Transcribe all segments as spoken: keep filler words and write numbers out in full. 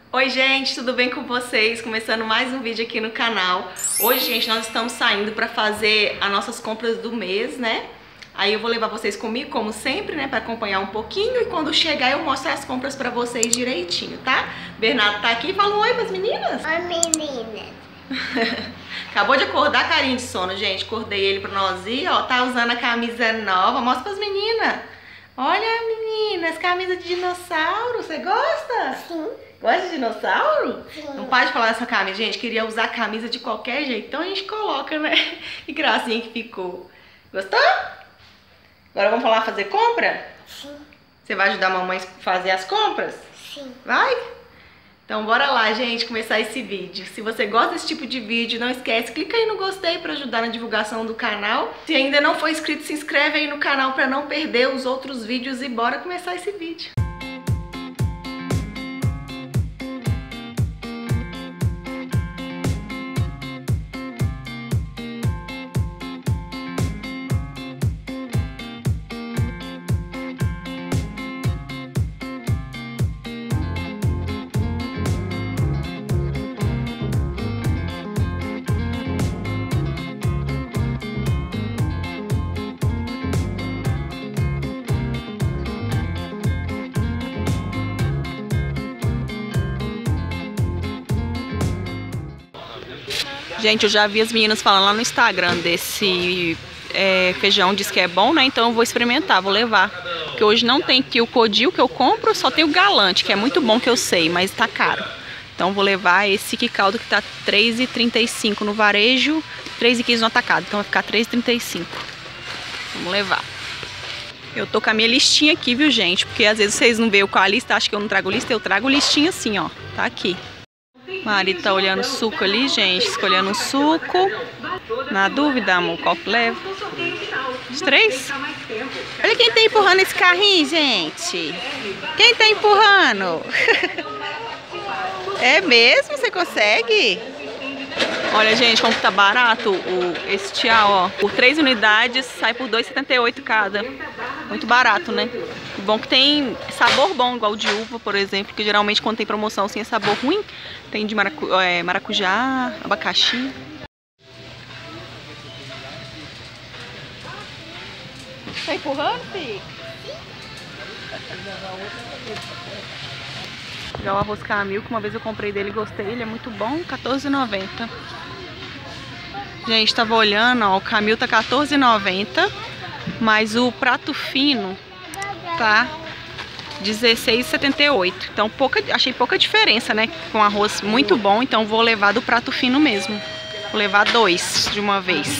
Oi gente, tudo bem com vocês? Começando mais um vídeo aqui no canal. Hoje, gente, nós estamos saindo para fazer as nossas compras do mês, né? Aí eu vou levar vocês comigo, como sempre, né? Para acompanhar um pouquinho e quando chegar eu mostro as compras para vocês direitinho, tá? Bernardo tá aqui, fala um oi pras meninas. Oi, meninas. Acabou de acordar, carinho de sono, gente. Acordei ele pra nós ir, ó. Tá usando a camisa nova. Mostra pras meninas. Olha, meninas, camisa de dinossauro. Você gosta? Sim. Gosta de dinossauro? Sim. Não pode falar dessa camisa, gente. Queria usar a camisa de qualquer jeito. Então a gente coloca, né? Que gracinha que ficou. Gostou? Agora vamos falar fazer compra? Sim. Você vai ajudar a mamãe a fazer as compras? Sim. Vai? Então bora lá, gente, começar esse vídeo. Se você gosta desse tipo de vídeo, não esquece, clica aí no gostei para ajudar na divulgação do canal. Se ainda não for inscrito, se inscreve aí no canal para não perder os outros vídeos e bora começar esse vídeo. Gente, eu já vi as meninas falando lá no Instagram desse é, feijão, diz que é bom, né? Então eu vou experimentar, vou levar. Porque hoje não tem aqui o codil que eu compro, só tem o galante, que é muito bom que eu sei, mas tá caro. Então vou levar esse que caldo que tá três reais e trinta e cinco no varejo, três reais e quinze no atacado. Então vai ficar três reais e trinta e cinco. Vamos levar. Eu tô com a minha listinha aqui, viu, gente? Porque às vezes vocês não veem qual a lista, acham que eu não trago lista, eu trago listinha assim, ó. Tá aqui. Mari tá olhando o suco ali, gente, escolhendo um suco. Na dúvida, amor, qual que leva? Os três? Olha quem tá empurrando esse carrinho, gente. Quem tá empurrando? É mesmo? Você consegue? Olha, gente, como tá barato o, esse tchau, ó. Por três unidades sai por dois reais e setenta e oito cada. Muito barato, né? Bom que tem sabor bom, igual de uva, por exemplo, que geralmente quando tem promoção assim é sabor ruim. Tem de maracu é, maracujá, abacaxi. Tá empurrando, filho? Pegar o arroz Camil, que uma vez eu comprei dele e gostei, ele é muito bom, quatorze reais e noventa centavos. Gente, tava olhando, ó, o Camil tá quatorze reais e noventa centavos, mas o prato fino tá dezesseis reais e setenta e oito centavos. Então pouca, achei pouca diferença, né? Com arroz muito bom, então vou levar do prato fino mesmo. Vou levar dois de uma vez.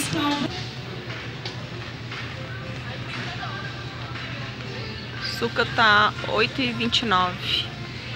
O açúcar tá oito reais e vinte e nove centavos.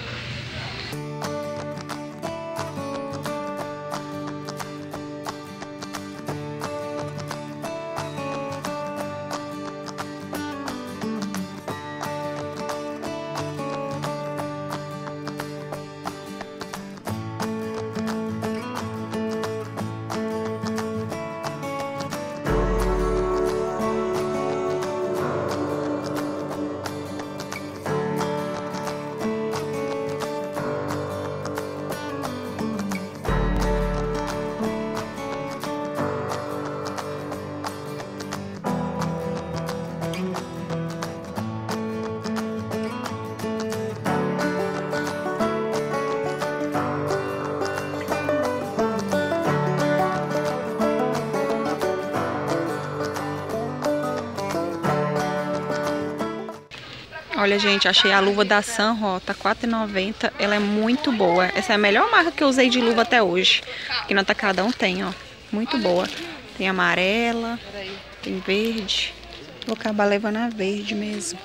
Olha, gente, achei a luva da Sun, ó, tá quatro reais e noventa centavos. Ela é muito boa. Essa é a melhor marca que eu usei de luva até hoje. Aqui no Atacadão tem, ó. Muito boa. Tem amarela, tem verde. Vou acabar levando a verde mesmo.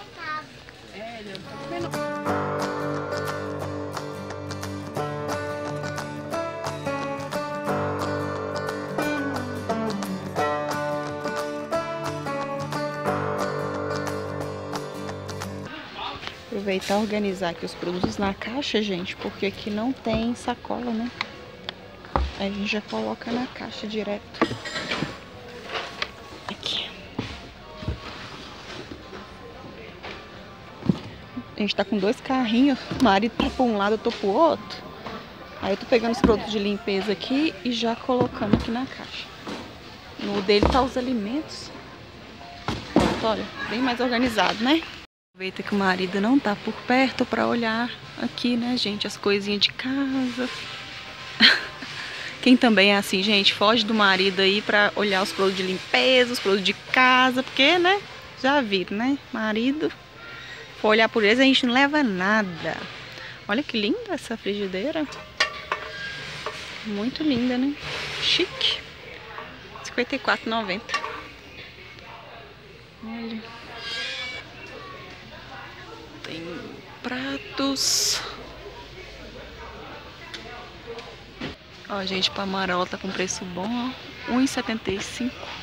Aproveitar e organizar aqui os produtos na caixa, gente, porque aqui não tem sacola, né? Aí a gente já coloca na caixa direto. Aqui. A gente tá com dois carrinhos. O marido tá pra um lado, eu tô pro outro. Aí eu tô pegando os produtos de limpeza aqui e já colocando aqui na caixa. No dele tá os alimentos. Olha, bem mais organizado, né? Aproveita que o marido não tá por perto pra olhar aqui, né, gente? As coisinhas de casa. Quem também é assim, gente, foge do marido aí pra olhar os produtos de limpeza, os produtos de casa, porque, né, já viram, né? Marido, for olhar por eles, a gente não leva nada. Olha que linda essa frigideira. Muito linda, né? Chique. cinquenta e quatro reais e noventa centavos. Olha. Tem pratos. Ó, gente, pra amarela tá com preço bom, ó. um real e setenta e cinco centavos.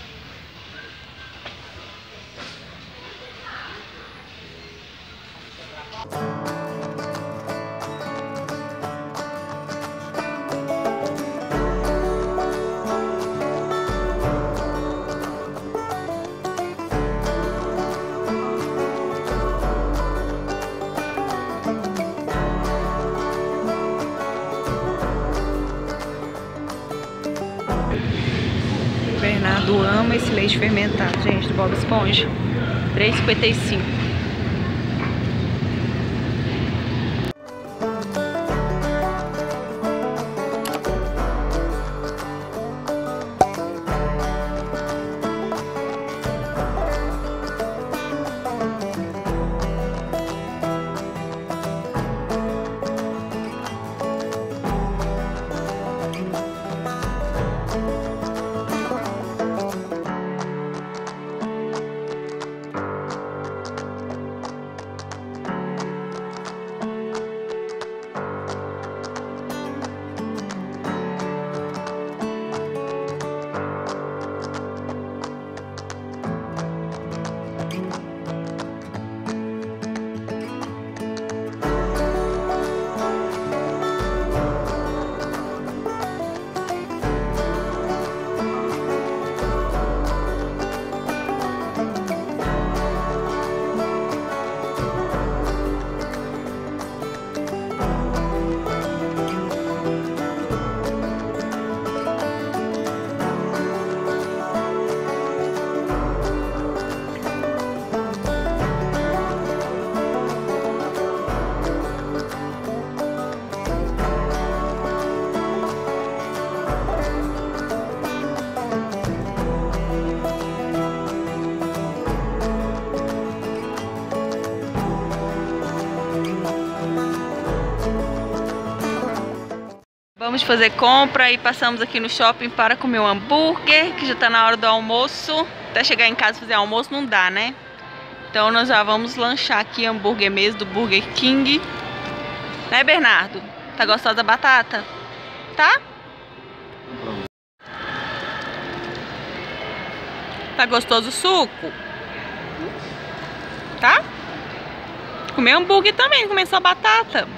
Bernardo ama esse leite fermentado, gente, do Bob Esponja. três reais e cinquenta e cinco centavos. Vamos fazer compra e passamos aqui no shopping para comer um hambúrguer, que já tá na hora do almoço. Até chegar em casa e fazer almoço não dá, né? Então nós já vamos lanchar aqui hambúrguer mesmo do Burger King. Né, Bernardo? Tá gostosa da batata? Tá? Tá gostoso o suco? Tá? Comer hambúrguer também, comer só batata.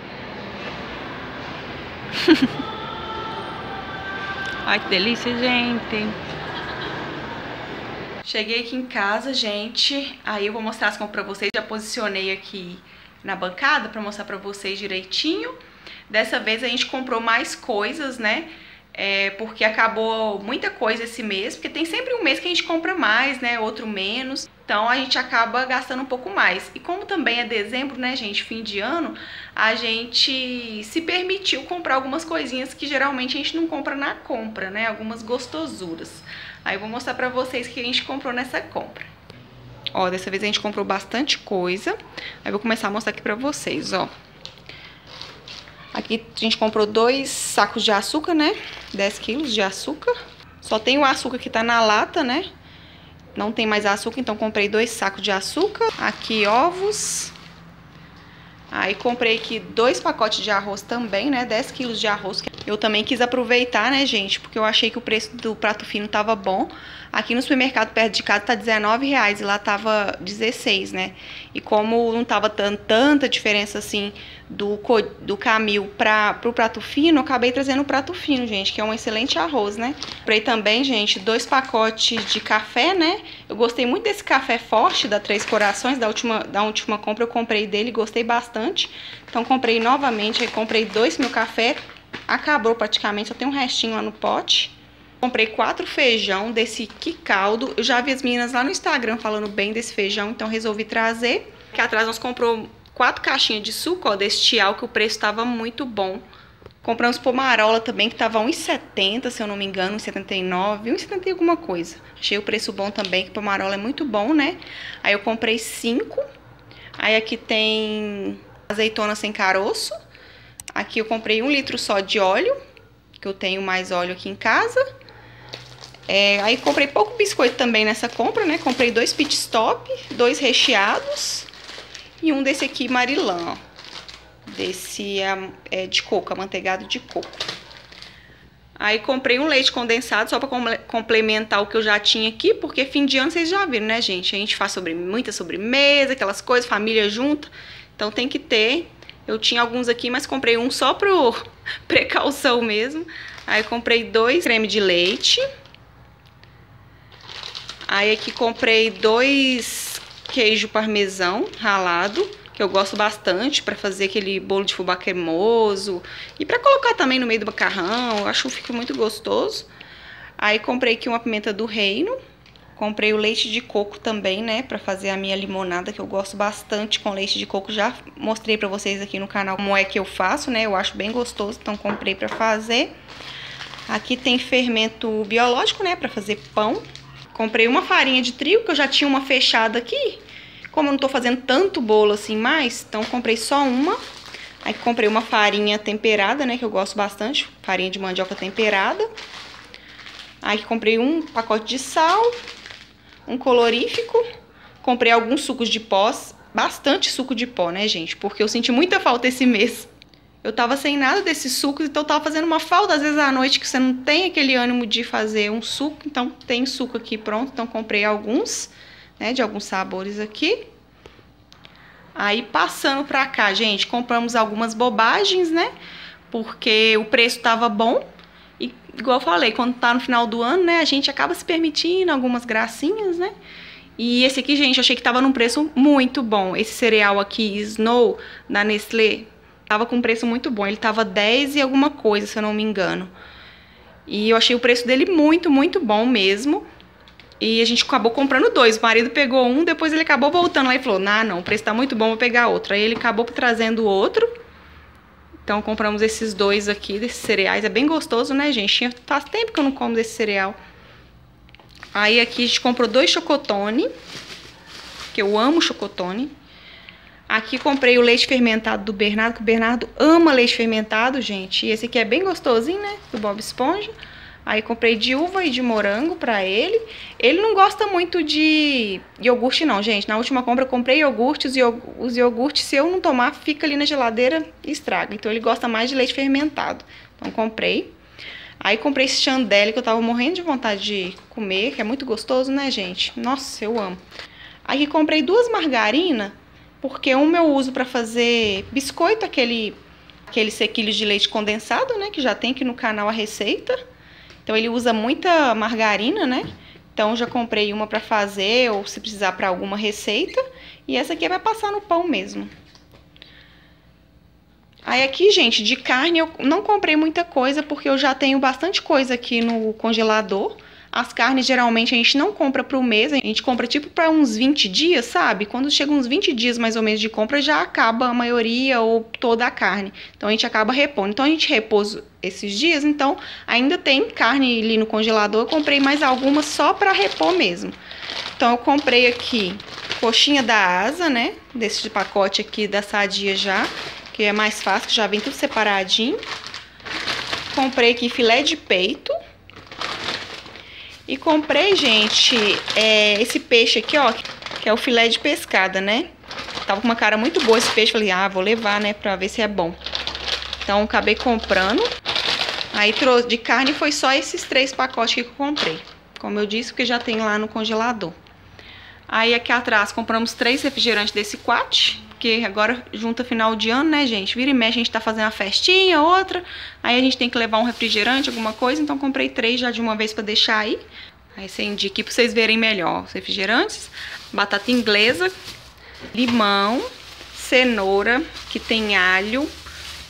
Ai, que delícia, gente. Cheguei aqui em casa, gente. Aí eu vou mostrar as compras pra vocês. Já posicionei aqui na bancada pra mostrar pra vocês direitinho. Dessa vez a gente comprou mais coisas, né? É, porque acabou muita coisa esse mês. Porque tem sempre um mês que a gente compra mais, né? Outro menos. Então a gente acaba gastando um pouco mais. E como também é dezembro, né, gente? Fim de ano, a gente se permitiu comprar algumas coisinhas que geralmente a gente não compra na compra, né? Algumas gostosuras. Aí eu vou mostrar pra vocês o que a gente comprou nessa compra. Ó, dessa vez a gente comprou bastante coisa. Aí eu vou começar a mostrar aqui pra vocês, ó. Aqui a gente comprou dois sacos de açúcar, né? dez quilos de açúcar. Só tem o açúcar que tá na lata, né? Não tem mais açúcar, então comprei dois sacos de açúcar. Aqui ovos. Aí comprei aqui dois pacotes de arroz também, né? dez quilos de arroz. Eu também quis aproveitar, né, gente? Porque eu achei que o preço do prato fino tava bom. Aqui no supermercado perto de casa tá dezenove reais e lá tava dezesseis, né? E como não tava tão, tanta diferença assim do, do Camil para pro prato fino, eu acabei trazendo o prato fino, gente, que é um excelente arroz, né? Comprei também, gente, dois pacotes de café, né? Eu gostei muito desse café forte da Três Corações, da última, da última compra eu comprei dele, gostei bastante. Então comprei novamente, aí comprei dois meu café acabou praticamente, só tem um restinho lá no pote. Comprei quatro feijão desse Que Caldo. Eu já vi as meninas lá no Instagram falando bem desse feijão, então resolvi trazer. Aqui atrás nós compramos quatro caixinhas de suco, ó, desse Tial, que o preço estava muito bom. Compramos pomarola também, que tava um real e setenta, se eu não me engano, um real e setenta e nove, um real e setenta e alguma coisa. Achei o preço bom também, que pomarola é muito bom, né? Aí eu comprei cinco. Aí aqui tem azeitona sem caroço. Aqui eu comprei um litro só de óleo, que eu tenho mais óleo aqui em casa. É, aí comprei pouco biscoito também nessa compra, né? Comprei dois pit stop, dois recheados e um desse aqui Marilã, ó. Desse é, é de coco, amanteigado de coco. Aí comprei um leite condensado só para complementar o que eu já tinha aqui, porque fim de ano vocês já viram, né, gente? A gente faz sobre, muita sobremesa, aquelas coisas, família junta, então tem que ter. Eu tinha alguns aqui, mas comprei um só pro precaução mesmo. Aí comprei dois creme de leite. Aí aqui comprei dois queijo parmesão ralado, que eu gosto bastante para fazer aquele bolo de fubá cremoso e para colocar também no meio do macarrão, eu acho que fica muito gostoso. Aí comprei aqui uma pimenta do reino, comprei o leite de coco também, né, para fazer a minha limonada, que eu gosto bastante com leite de coco. Já mostrei para vocês aqui no canal como é que eu faço, né, eu acho bem gostoso, então comprei para fazer. Aqui tem fermento biológico, né, para fazer pão. Comprei uma farinha de trigo, que eu já tinha uma fechada aqui. Como eu não tô fazendo tanto bolo assim mais, então comprei só uma. Aí comprei uma farinha temperada, né, que eu gosto bastante, farinha de mandioca temperada. Aí comprei um pacote de sal, um colorífico. Comprei alguns sucos de pó, bastante suco de pó, né, gente, porque eu senti muita falta esse mês. Eu tava sem nada desses sucos, então eu tava fazendo uma falta, às vezes à noite, que você não tem aquele ânimo de fazer um suco. Então tem suco aqui pronto, então comprei alguns, né, de alguns sabores aqui. Aí passando pra cá, gente, compramos algumas bobagens, né, porque o preço tava bom. E igual eu falei, quando tá no final do ano, né, a gente acaba se permitindo algumas gracinhas, né. E esse aqui, gente, eu achei que tava num preço muito bom. Esse cereal aqui, Snow, da Nestlé, tava com um preço muito bom. Ele tava dez e alguma coisa, se eu não me engano. E eu achei o preço dele muito, muito bom mesmo. E a gente acabou comprando dois. O marido pegou um, depois ele acabou voltando lá e falou: nah, não, o preço tá muito bom, vou pegar outro. Aí ele acabou trazendo outro. Então compramos esses dois aqui, desses cereais. É bem gostoso, né, gente? Faz tempo que eu não como desse cereal. Aí aqui a gente comprou dois chocotone, que eu amo chocotone. Aqui comprei o leite fermentado do Bernardo, que o Bernardo ama leite fermentado, gente. E esse aqui é bem gostosinho, né, do Bob Esponja. Aí comprei de uva e de morango pra ele. Ele não gosta muito de iogurte não, gente. Na última compra eu comprei iogurte. Os, iog os iogurtes, se eu não tomar, fica ali na geladeira e estraga. Então ele gosta mais de leite fermentado. Então comprei. Aí comprei esse chandelle, que eu tava morrendo de vontade de comer, que é muito gostoso, né, gente? Nossa, eu amo. Aí comprei duas margarinas, porque uma eu uso pra fazer biscoito, aquele, aquele sequilho de leite condensado, né, que já tem aqui no canal a receita. Então ele usa muita margarina, né? Então já comprei uma pra fazer, ou se precisar pra alguma receita. E essa aqui é pra passar no pão mesmo. Aí aqui, gente, de carne eu não comprei muita coisa, porque eu já tenho bastante coisa aqui no congelador. As carnes, geralmente, a gente não compra pro mês, a gente compra tipo para uns vinte dias, sabe? Quando chega uns vinte dias mais ou menos de compra, já acaba a maioria ou toda a carne. Então a gente acaba repondo. Então a gente repôs esses dias, então ainda tem carne ali no congelador. Eu comprei mais algumas só para repor mesmo. Então eu comprei aqui coxinha da asa, né? Desse pacote aqui da Sadia já, que é mais fácil, que já vem tudo separadinho. Comprei aqui filé de peito. E comprei, gente, é, esse peixe aqui, ó, que é o filé de pescada, né? Tava com uma cara muito boa esse peixe, falei, ah, vou levar, né, pra ver se é bom. Então, acabei comprando. Aí, trouxe de carne, foi só esses três pacotes que eu comprei. Como eu disse, porque já tem lá no congelador. Aí, aqui atrás, compramos três refrigerantes desse Quat, porque agora, junta final de ano, né, gente? Vira e mexe, a gente tá fazendo uma festinha, outra. Aí a gente tem que levar um refrigerante, alguma coisa. Então, comprei três já de uma vez pra deixar aí. Aí, acendi aqui pra vocês verem melhor os refrigerantes. Batata inglesa, limão, cenoura, que tem alho,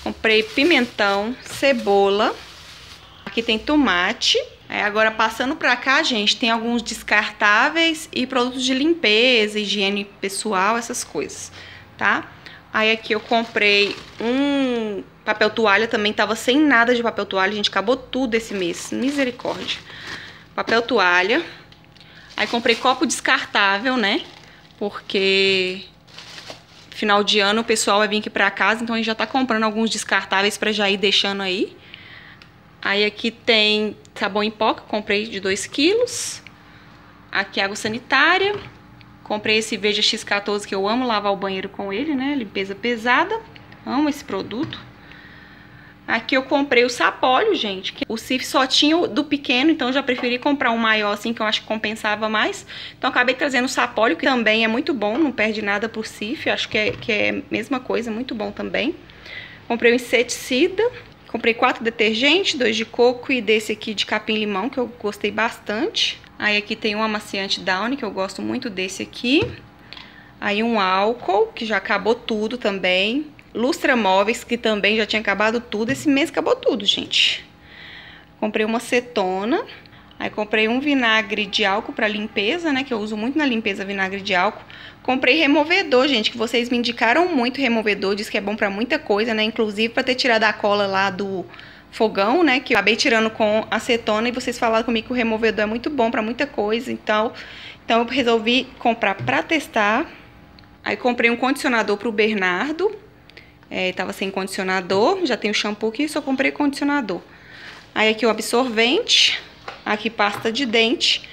Comprei pimentão, cebola. Aqui tem tomate. É, agora passando pra cá, gente, tem alguns descartáveis e produtos de limpeza, higiene pessoal, essas coisas, tá? Aí aqui eu comprei um papel toalha, também tava sem nada de papel toalha, gente, acabou tudo esse mês, misericórdia. Papel toalha. Aí comprei copo descartável, né? Porque final de ano o pessoal vai vir aqui pra casa, então a gente já tá comprando alguns descartáveis pra já ir deixando aí. Aí aqui tem sabão em pó, que eu comprei de dois quilos. Aqui água sanitária. Comprei esse Veja X quatorze, que eu amo lavar o banheiro com ele, né? Limpeza pesada. Amo esse produto. Aqui eu comprei o sapólio, gente. Que o Cif só tinha o do pequeno, então eu já preferi comprar um maior assim, que eu acho que compensava mais. Então acabei trazendo o sapólio, que também é muito bom, não perde nada pro Cif. Acho que é, que é a mesma coisa, muito bom também. Comprei o inseticida. Comprei quatro detergentes, dois de coco e desse aqui de capim-limão, que eu gostei bastante. Aí aqui tem um amaciante Downy, que eu gosto muito desse aqui. Aí um álcool, que já acabou tudo também. Lustra móveis, que também já tinha acabado tudo. Esse mês acabou tudo, gente. Comprei uma acetona. Aí comprei um vinagre de álcool para limpeza, né? Que eu uso muito na limpeza, vinagre de álcool. Comprei removedor, gente, que vocês me indicaram muito removedor. Diz que é bom para muita coisa, né? Inclusive para ter tirado a cola lá do fogão, né? Que eu acabei tirando com acetona e vocês falaram comigo que o removedor é muito bom para muita coisa. Então, então eu resolvi comprar para testar. Aí comprei um condicionador pro Bernardo. É, tava sem condicionador. Já tenho shampoo aqui, só comprei condicionador. Aí aqui o absorvente. Aqui pasta de dente.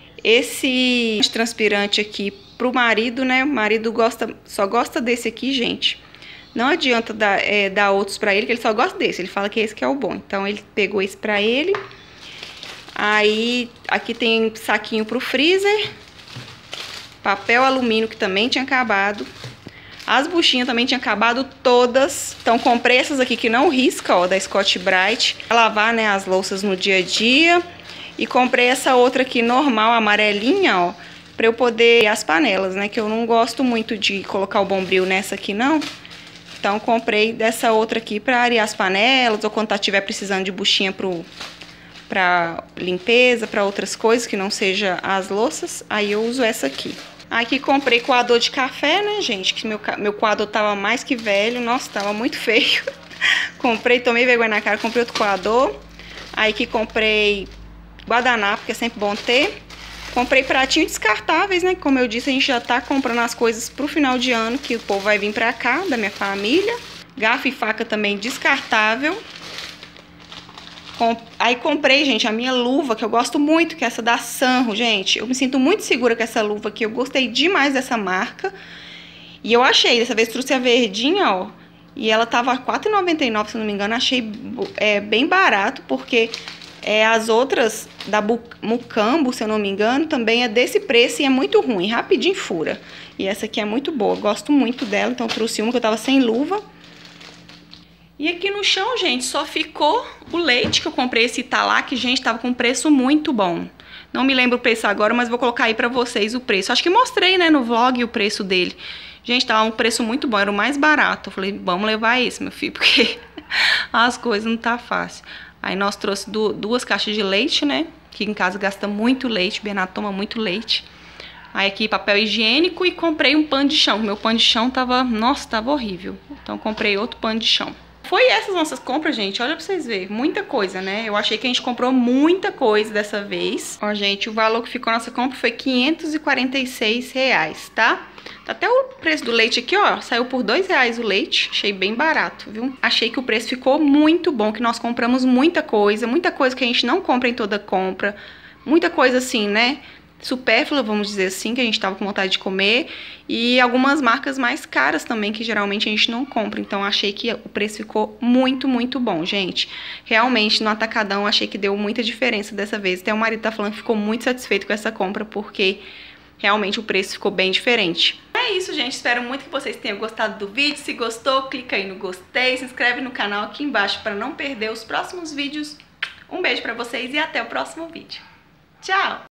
Esse transpirante aqui pro marido, né? O marido gosta, só gosta desse aqui, gente. Não adianta dar, é, dar outros pra ele, que ele só gosta desse. Ele fala que esse que é o bom. Então ele pegou esse pra ele. Aí aqui tem saquinho pro freezer. Papel alumínio, que também tinha acabado. As buchinhas também tinham acabado todas. Então comprei essas aqui que não risca, ó, da Scotch-Brite. Pra lavar, né, as louças no dia a dia. E comprei essa outra aqui normal, amarelinha, ó. Pra eu poder as panelas, né, que eu não gosto muito de colocar o Bombril nessa aqui, não. Então comprei dessa outra aqui pra arear as panelas. Ou quando tá tiver precisando de buchinha pro, pra limpeza, pra outras coisas que não seja as louças. Aí eu uso essa aqui. Aqui comprei coador de café, né, gente? Que meu, meu coador tava mais que velho. Nossa, tava muito feio. Comprei, tomei vergonha na cara, comprei outro coador. Aí que comprei guardanapo, que é sempre bom ter. Comprei pratinhos descartáveis, né? Como eu disse, a gente já tá comprando as coisas pro final de ano, que o povo vai vir pra cá, da minha família. Garfo e faca também descartável. Aí comprei, gente, a minha luva, que eu gosto muito, que é essa da Sanro, gente. Eu me sinto muito segura com essa luva aqui. Eu gostei demais dessa marca. E eu achei, dessa vez trouxe a verdinha, ó. E ela tava quatro reais e noventa e nove centavos, se não me engano. Achei é, bem barato, porque é, as outras da Mucambo, se eu não me engano, também é desse preço e é muito ruim. Rapidinho fura. E essa aqui é muito boa, gosto muito dela. Então trouxe uma que eu tava sem luva. E aqui no chão, gente, só ficou o leite, que eu comprei esse Italac, gente, tava com um preço muito bom. Não me lembro o preço agora, mas vou colocar aí pra vocês o preço. Acho que mostrei, né, no vlog o preço dele. Gente, tava um preço muito bom, era o mais barato. Eu falei, vamos levar esse, meu filho, porque as coisas não tá fácil. Aí nós trouxe duas caixas de leite, né, que em casa gasta muito leite, o Bernardo toma muito leite. Aí aqui papel higiênico e comprei um pano de chão. Meu pano de chão tava, nossa, tava horrível. Então comprei outro pano de chão. Foi essas nossas compras, gente, olha pra vocês verem, muita coisa, né? Eu achei que a gente comprou muita coisa dessa vez. Ó, gente, o valor que ficou nossa compra foi quinhentos e quarenta e seis reais, tá? Tá até o preço do leite aqui, ó, saiu por dois reais o leite, achei bem barato, viu? Achei que o preço ficou muito bom, que nós compramos muita coisa, muita coisa que a gente não compra em toda compra, muita coisa assim, né? Supérflua, vamos dizer assim, que a gente tava com vontade de comer, e algumas marcas mais caras também, que geralmente a gente não compra. Então achei que o preço ficou muito, muito bom, gente. Realmente no atacadão achei que deu muita diferença dessa vez. Até o marido tá falando que ficou muito satisfeito com essa compra, porque realmente o preço ficou bem diferente. É isso, gente, espero muito que vocês tenham gostado do vídeo. Se gostou, clica aí no gostei, se inscreve no canal aqui embaixo para não perder os próximos vídeos. Um beijo pra vocês e até o próximo vídeo. Tchau!